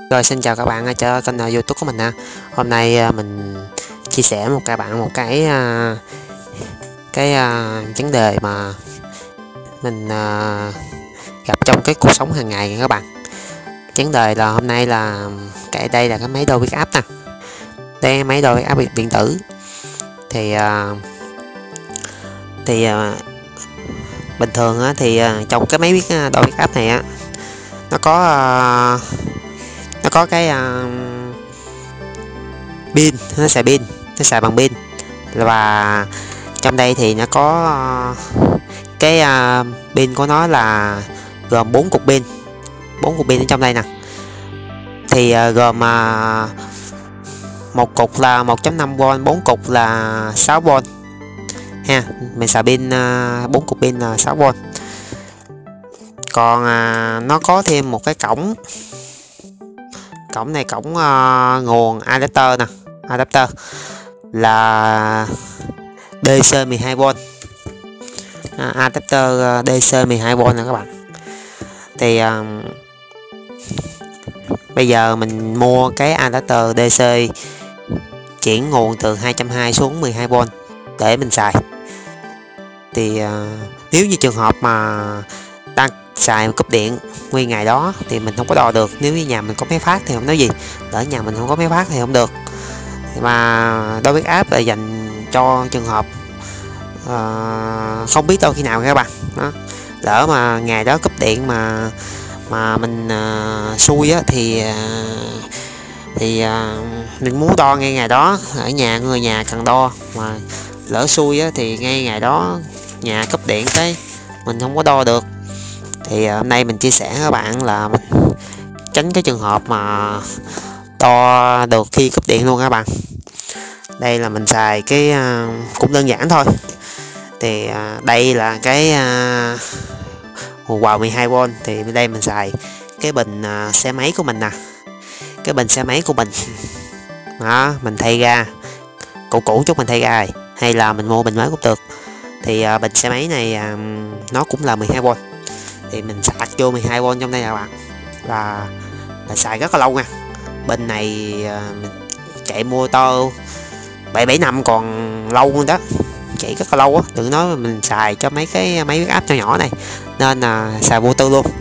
Rồi xin chào các bạn cho kênh YouTube của mình ha. Hôm nay mình chia sẻ các bạn một cái vấn đề mà mình gặp trong cái cuộc sống hàng ngày các bạn. Vấn đề là hôm nay là đây là cái máy đo huyết áp nè. Đây máy đo huyết áp điện tử. Thì bình thường thì trong cái máy đo huyết áp này nó có cái pin, nó xài bằng pin, và trong đây thì nó có cái pin của nó là gồm 4 cục pin ở trong đây nè. Thì gồm một cục là 1.5V, 4 cục là 6V ha. Mình xài pin 4 cục pin là 6V. Còn nó có thêm một cái cổng này, cổng nguồn adapter nè, adapter là DC 12V, adapter DC 12V nè các bạn. Thì bây giờ mình mua cái adapter DC chuyển nguồn từ 220 xuống 12V để mình xài. Thì nếu như trường hợp mà đang xài cúp điện nguyên ngày đó thì mình không có đo được. Nếu như nhà mình có máy phát thì không nói gì, ở nhà mình không có máy phát thì không được. Mà đo huyết áp là dành cho trường hợp không biết đâu khi nào các bạn đó. Lỡ mà ngày đó cúp điện mà mình xui thì mình muốn đo ngay ngày đó, ở nhà người nhà cần đo, mà lỡ xui thì ngay ngày đó nhà cúp điện cái mình không có đo được. Thì hôm nay mình chia sẻ với các bạn là mình tránh cái trường hợp mà đo được khi cúp điện luôn các bạn. Đây là mình xài cái cũng đơn giản thôi. Thì đây là cái nguồn vào 12V. Thì bên đây mình xài cái bình xe máy của mình nè, cái bình xe máy của mình đó, mình thay ra cũ chút mình thay ra rồi, hay là mình mua bình mới cũng được. Thì bình xe máy này nó cũng là 12V. Thì mình sạc vô 12V trong đây các bạn, là xài rất là lâu nha. Bình này mình chạy mô tô 7 năm còn lâu hơn đó, chạy rất là lâu á. Đừng nói mà mình xài cho mấy cái máy huyết áp nhỏ nhỏ này, nên là xài vô tư luôn.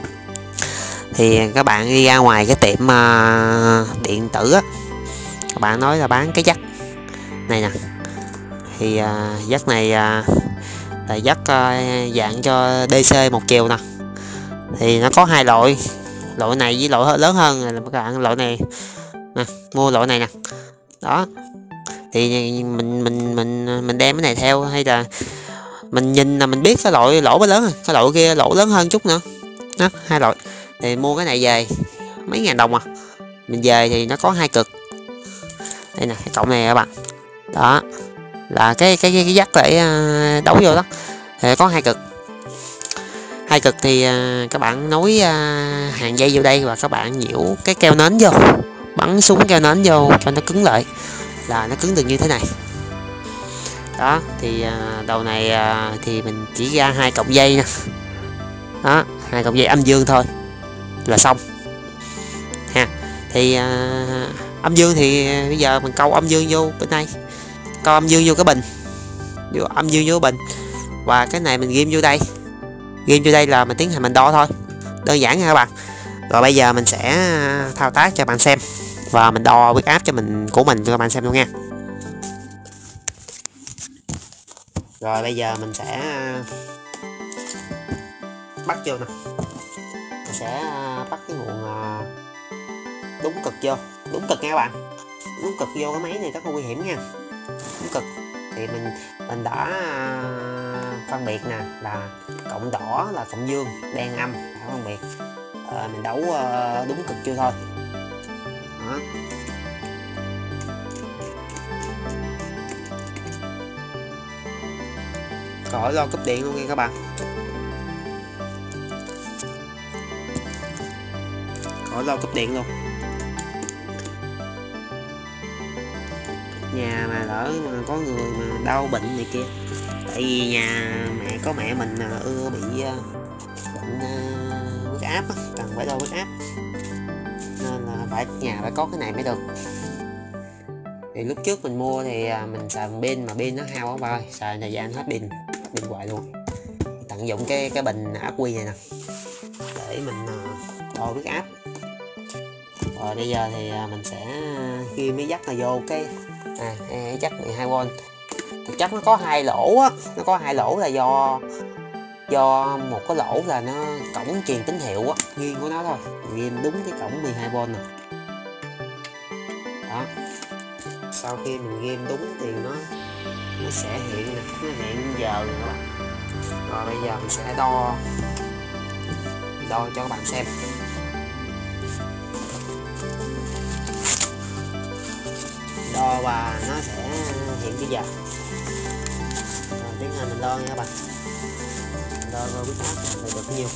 Thì các bạn đi ra ngoài cái tiệm điện tử á, các bạn nói là bán cái jack này nè. Thì jack này là dắt dạng cho DC một chiều nè. Thì nó có hai loại này với loại lớn hơn là các bạn. Loại này nè, mua loại này nè đó. Thì mình đem cái này theo, hay là mình nhìn là mình biết cái loại lỗ nó lớn rồi, cái loại kia lỗ lớn hơn chút nữa đó. Hai loại thì mua cái này về mấy ngàn đồng à. Mình về thì nó có hai cực đây nè, cái cổng này các bạn đó, là cái dắt để đấu vô đó. Thì có hai cực thì các bạn nối hàng dây vô đây, và các bạn nhiễu cái keo nến vô, bắn súng keo nến vô cho nó cứng lại, là nó cứng được như thế này đó. Thì đầu này thì mình chỉ ra hai cọng dây nè đó, hai cọng dây âm dương thôi là xong ha. Thì âm dương thì bây giờ mình câu âm dương vô bên đây, câu âm dương vô cái bình, âm dương vô bình, và cái này mình ghim vô đây là mình tiến hành mình đo thôi, đơn giản nha các bạn. Rồi bây giờ mình sẽ thao tác cho bạn xem, và mình đo huyết áp của mình cho các bạn xem luôn nha. Rồi bây giờ mình sẽ bắt vô nè, mình sẽ bắt cái nguồn đúng cực nha các bạn. Đúng cực vô cái máy này rất là nguy hiểm nha. Đúng cực thì mình đã phân biệt nè, là cộng đỏ là cộng dương, đen âm đã phân biệt. Mình đấu đúng cực chưa thôi đó. Khỏi lo cúp điện luôn nha các bạn. Khỏi lo cúp điện luôn. Nhà mà lỡ mà có người mà đau bệnh này kia, tại vì nhà có mẹ mình ưa bị bệnh huyết áp, cần phải đo huyết áp, nên là nhà phải có cái này mới được. Thì lúc trước mình mua thì mình xài pin mà pin nó hao quá ba ơi, xài thời gian hết pin hoài luôn. Tận dụng cái bình ắc quy này nè để mình đo huyết áp. Rồi bây giờ thì mình sẽ ghi mấy dắt là vô cái chắc 12V. Thực chất nó có hai lỗ á, nó có hai lỗ là do một cái lỗ là nó cổng truyền tín hiệu á, nghiêng của nó thôi, ghim đúng cái cổng 12V nè. Đó, sau khi mình ghim đúng thì nó sẽ hiện nè, nó hiện giờ nè các bạn. Rồi bây giờ mình sẽ đo cho các bạn xem. Đo và nó sẽ hiện cái giờ. Rồi tiến hành mình đo nha các bạn. Đo huyết áp là được bao nhiêu.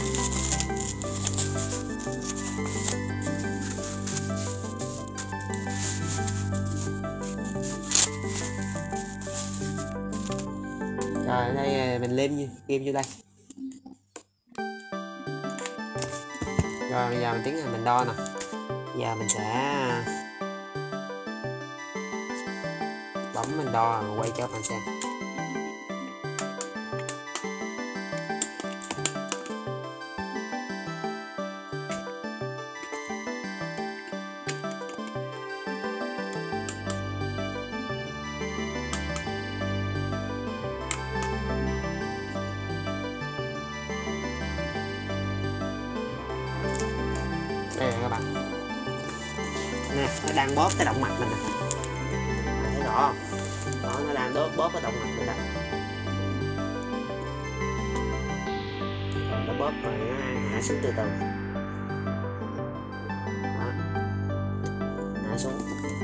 Rồi ở đây mình ghim vô đây. Rồi bây giờ mình tiến hành mình đo nè. Giờ mình sẽ bấm mình đo rồi quay cho các bạn xem. Đây các bạn nè, nó đang bóp cái động mạch mình nè, thấy rõ không? Đó, nó đang bóp cái động mạch mình đây. Rồi nó bóp rồi nó hạ xuống từ từ. Đó, hạ xuống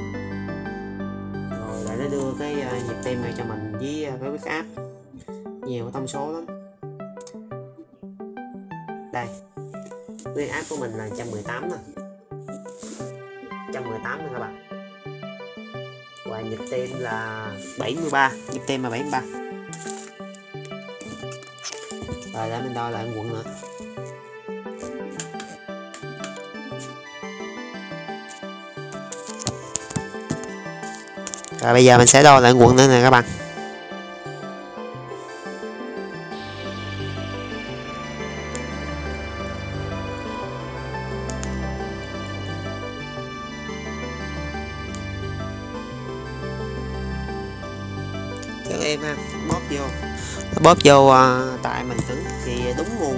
rồi lại nó đưa cái nhịp tim này cho mình với cái huyết áp. Nhiều thông số lắm. Đây, huyết áp của mình là 118 nè, 118 nè các bạn. Và nhịp tim là 73, nhịp tim là 73. Rồi để mình đo lại quận nữa. Rồi bây giờ mình sẽ đo lại quận nữa nè các bạn. Cho em ha, bóp vô tại mình tưởng thì đúng nguồn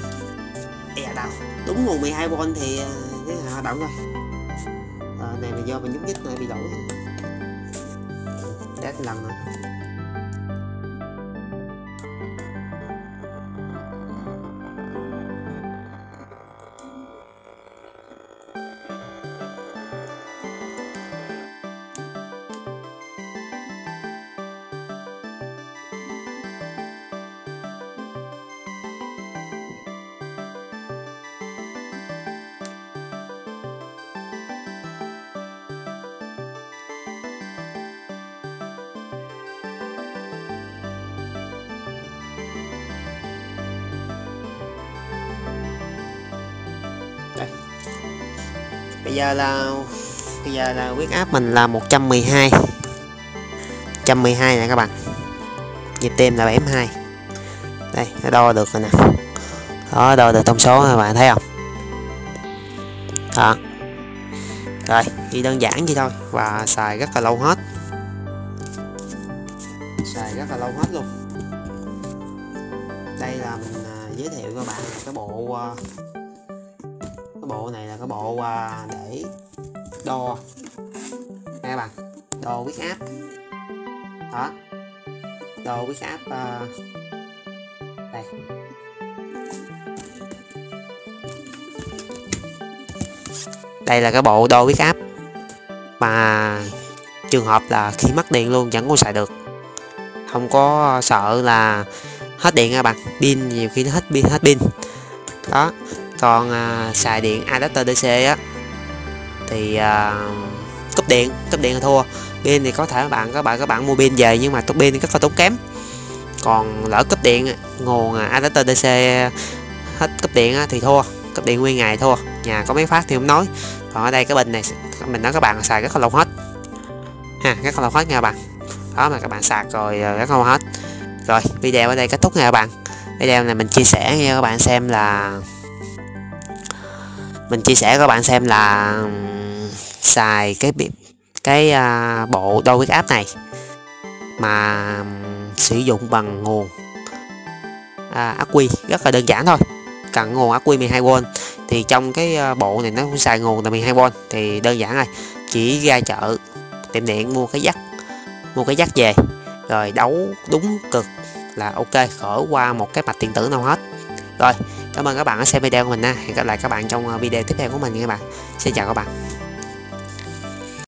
đúng nguồn 12V thì cái hoạt động thôi. Này là do mình nhúc nhích này bị lỗi. Test lần nữa. Bây giờ là huyết áp mình là 112 nè các bạn. Nhịp tim là 72. Đây, nó đo được rồi nè. Đó, đo được thông số các bạn thấy không? Đó. Rồi, chỉ đơn giản vậy thôi và xài rất là lâu hết. Xài rất là lâu hết luôn. Đây là mình giới thiệu các bạn cái bộ này là cái bộ để đo nha các bạn, đo huyết áp. Đó, đo huyết áp đây. Đây là cái bộ đo huyết áp mà trường hợp là khi mất điện luôn vẫn có xài được, không có sợ là hết điện các bạn. Pin nhiều khi nó hết pin đó. Còn xài điện adapter DC á thì cúp điện là thua. Pin thì có thể các bạn mua pin về nhưng mà pin thì rất là tốn kém. Còn lỡ cúp điện, nguồn adapter DC hết cúp điện á, thì thua, cúp điện nguyên ngày thua. Nhà có mấy phát thì không nói, Còn ở đây cái bình này mình nói các bạn xài rất là lâu hết ha, rất là lâu hết nha các bạn. Đó, mà các bạn sạc rồi rất là lâu hết. Rồi video ở đây kết thúc nha các bạn. Video này mình chia sẻ cho các bạn xem là xài cái bộ đo huyết áp này mà sử dụng bằng nguồn ắc quy rất là đơn giản thôi, cần nguồn ắc quy 12V. Thì trong cái bộ này nó cũng xài nguồn là 12V, thì đơn giản rồi, chỉ ra chợ tiệm điện mua cái dắt về rồi đấu đúng cực là ok, khỏi qua một cái mạch điện tử nào hết. Rồi, cảm ơn các bạn đã xem video của mình nha. Hẹn gặp lại các bạn trong video tiếp theo của mình nha các bạn. Xin chào các bạn.